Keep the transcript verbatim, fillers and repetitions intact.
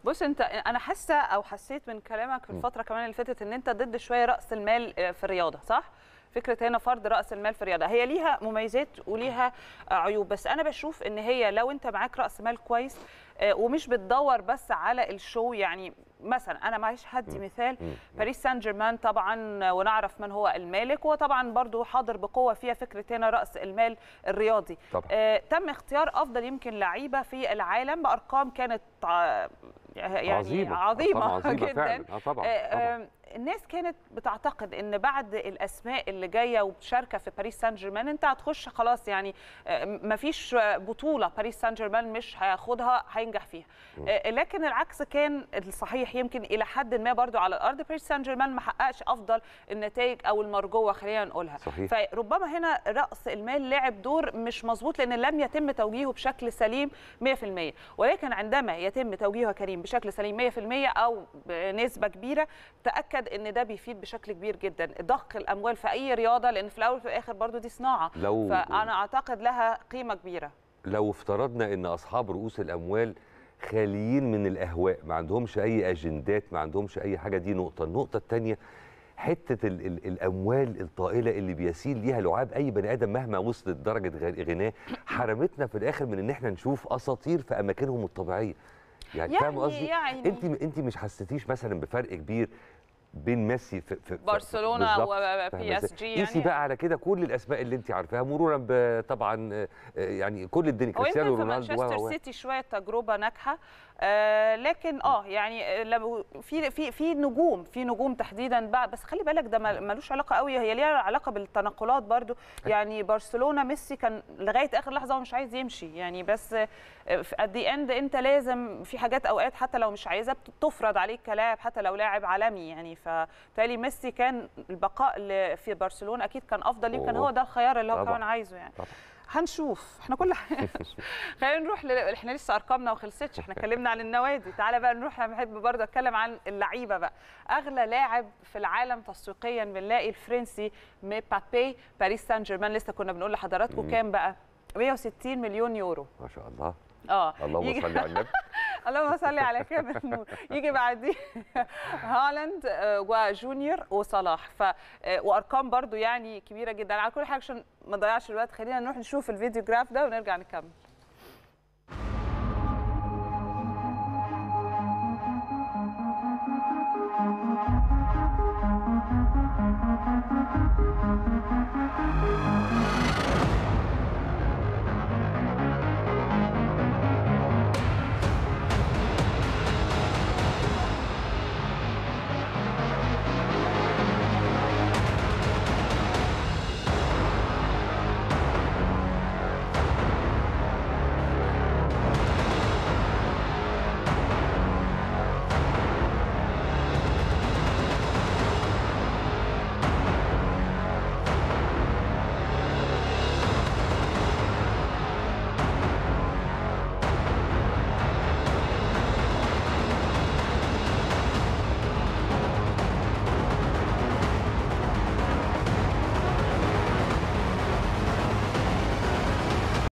بص انت، انا حاسه او حسيت من كلامك في الفتره كمان اللي فاتت ان انت ضد شويه راس المال في الرياضه، صح؟ فكره هنا فرض راس المال في الرياضه هي ليها مميزات وليها عيوب، بس انا بشوف ان هي لو انت معاك راس مال كويس ومش بتدور بس على الشو. يعني مثلا انا معلش هدي مثال باريس سان جيرمان طبعا، ونعرف من هو المالك، وطبعا برضو حاضر بقوه فيها فكره هنا راس المال الرياضي. آه تم اختيار افضل يمكن لعيبه في العالم بارقام كانت يعني عظيمه, عظيمه, عظيمه جدا فعلا. آه طبعا, آه طبعا. الناس كانت بتعتقد ان بعد الاسماء اللي جايه وبتشاركه في باريس سان جيرمان انت هتخش خلاص، يعني مفيش بطوله باريس سان جيرمان مش هياخدها هينجح فيها. لكن العكس كان الصحيح يمكن الى حد ما برضو على الارض. باريس سان جيرمان ما حققش افضل النتائج او المرجوه، خلينا نقولها. صحيح. فربما هنا راس المال لعب دور مش مظبوط لان لم يتم توجيهه بشكل سليم مية في المية، ولكن عندما يتم توجيهه كريم بشكل سليم مية في المية او بنسبه كبيره، تاكد ان ده بيفيد بشكل كبير جدا ضخ الاموال في اي رياضه، لان في الاول وفي الاخر برضو دي صناعه، لو فانا اعتقد لها قيمه كبيره. لو افترضنا ان اصحاب رؤوس الاموال خاليين من الاهواء، ما عندهمش اي اجندات، ما عندهمش اي حاجه، دي نقطه. النقطه الثانيه حته ال ال الاموال الطائله اللي بيسيل ليها لعاب اي بني ادم مهما وصلت درجه غناه، حرمتنا في الاخر من ان احنا نشوف اساطير في اماكنهم الطبيعيه. يعني, يعني فاهم قصدي؟ يعني انت انت مش حسيتيش مثلا بفرق كبير بين ميسي في, في برشلونه وبي اس جي؟ يعني قيسي بقى على كده كل الاسماء اللي انت عارفاها مرورا طبعا، يعني كل الدنيا، كريستيانو رونالدو. مانشستر سيتي شويه تجربه ناجحه، آه لكن اه يعني لو في في في نجوم في نجوم تحديدا بقى، بس خلي بالك ده ملوش علاقه قوي، هي ليها علاقه بالتنقلات برضو. يعني برشلونه ميسي كان لغايه اخر لحظه ومش عايز يمشي، يعني بس ات ذا اند انت لازم في حاجات اوقات حتى لو مش عايزها تفرض عليك كلاعب حتى لو لاعب عالمي. يعني فبالتالي ميسي كان البقاء في برشلونه اكيد كان افضل، يمكن هو ده الخيار اللي هو كمان عايزه. يعني طبعا. هنشوف احنا كل حاجه. خلينا نروح ل... احنا لسه ارقامنا ما خلصتش، احنا اتكلمنا عن النوادي، تعالى بقى نروح. انا بحب برضه اتكلم عن اللعيبه بقى. اغلى لاعب في العالم تسويقيا بنلاقي الفرنسي مبابي، باريس سان جيرمان لسه كنا بنقول لحضراتكم كام بقى؟ مية وستين مليون يورو. ما شاء الله. اه اللهم صل على النبي. اللهم صل على كامل النور. يجي بعديه هالاند وجونيور وصلاح، ف وارقام برضو يعني كبيره جدا. على كل حاجه عشان ما نضيعش الوقت خلينا نروح نشوف الفيديو جراف ده ونرجع نكمل.